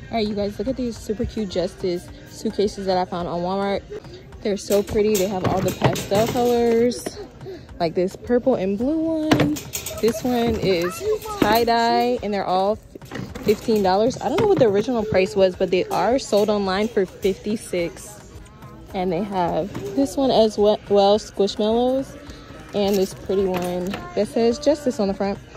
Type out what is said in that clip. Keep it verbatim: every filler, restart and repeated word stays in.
All right, you guys, look at these super cute Justice suitcases that I found on Walmart. They're so pretty. They have all the pastel colors, like this purple and blue one. This one is tie-dye, and they're all fifteen dollars. I don't know what the original price was, but they are sold online for fifty-six dollars. And they have this one as well, Squishmallows, and this pretty one that says Justice on the front.